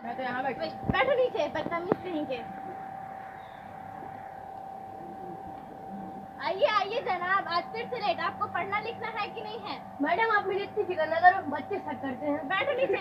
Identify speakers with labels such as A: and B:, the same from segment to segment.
A: मैं तो यहाँ बैठी।
B: बैठो नीचे, बदतमीज कहीं के। आइए आइए जनाब, आज फिर से लेट। आपको पढ़ना लिखना है कि नहीं है?
A: मैडम आप मेरी इतनी फिक्र न करो, बच्चे शक करते हैं।
B: बैठो नीचे।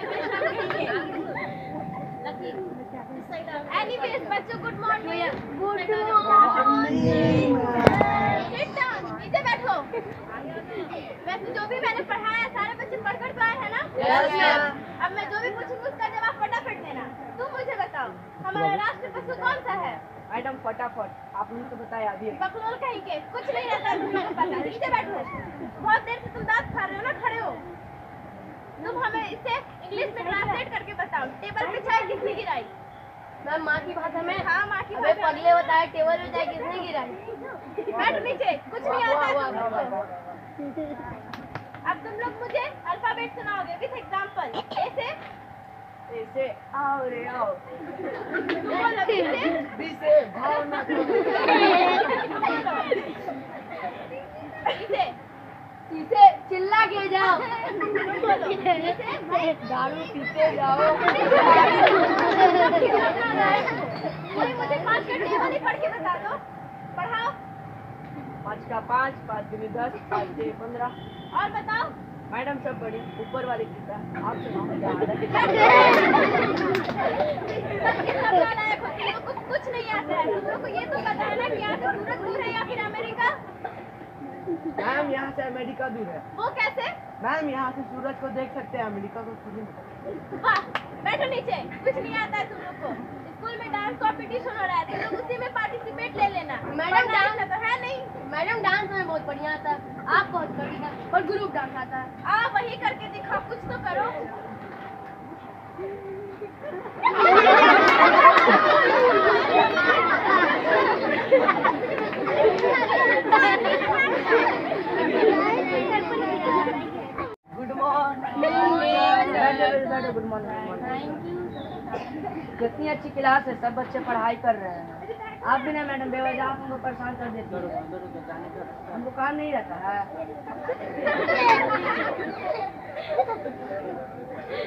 B: एनीवेज बच्चों, good morning.
A: Good morning.
B: Sit down, नीचे बैठो। वैसे जो भी मैंने पढ़ाया सारे बच्चे पढ़कर तो आए हैं ना?
A: Yes ma'am.
B: अब मैं जो भी पूछूंगी उसका जवाब फटाफट देना। तुम मुझे बताओ, हमारा राष्ट्रीय पशु कौन सा है?
A: मैडम फटाफट, आपने तो बताया अभी।
B: बकलोल कहीं के, कुछ नहीं रहता है तुम लोगों को पता। नीचे बैठो। बहुत देर से तुम दांत खा रहे हो ना, खड़े हो। तुम हमें इसे इंग्लिश में ट्रांसलेट करके बताओ। टेबल पे चाय किसने गिराई?
A: मैम माँ की भाषा में।
B: हाँ माँ की
A: अबे
B: भाषा।
A: पगले बताया टेबल पे चाय किसने गिराई?
B: बैठो नीचे, कुछ नहीं आता है तुम लोगों को। अब तुम लोग मुझे अल्फाबेट सुनाओगे विद एग्जांपल।
A: ऐसे आओ रे आओ।
B: बोलो
A: बी से भावना करो। इसे चिल्ला के जाओ। दारू पीते जाओ।
B: कोई मुझे 5 का टेबल ही पढ़ के बता दो। पढ़ाओ।
A: 5 का 5, 5 दूनी 10, 5 से 15।
B: और बताओ।
A: मैडम सब बड़ी ऊपर वाली कृपा आप सुनाओ।
B: कुछ नहीं आता है। तुम लोग को ये तो पता है ना कि यहाँ से सूरज दूर है या फिर अमेरिका?
A: मैम यहाँ से अमेरिका दूर है।
B: वो कैसे?
A: मैम यहाँ से सूरज को देख सकते हैं, अमेरिका को खुद नहीं।
B: वाह, बैठो नीचे। कुछ नहीं आता है तुम लोग को। स्कूल में डांस कंपटीशन हो रहा है, तुम लोग उसी में पार्टिसिपेट ले लेना।
A: मैडम
B: डांस तो है नहीं।
A: मैडम डांस में बहुत बढ़िया आता है, आप बहुत बढ़िया और ग्रुप डांस आता है।
B: आ वही करके दिखाओ, कुछ तो करो।
A: Good morning. Good morning.
B: Thank you.
A: कितनी अच्छी क्लास है, सब बच्चे पढ़ाई कर रहे हैं। आप भी ना मैडम बेवजह आप हमको परेशान कर देती हो। हमको काम नहीं रहता है।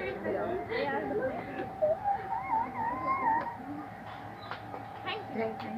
B: Thank you.